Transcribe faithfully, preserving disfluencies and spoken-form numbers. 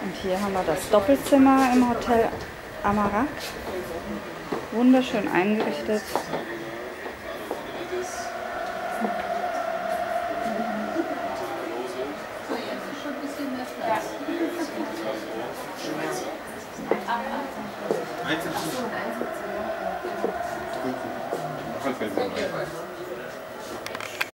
Und hier haben wir das Doppelzimmer im Hotel Amarak. Wunderschön eingerichtet. Einzelzimmer.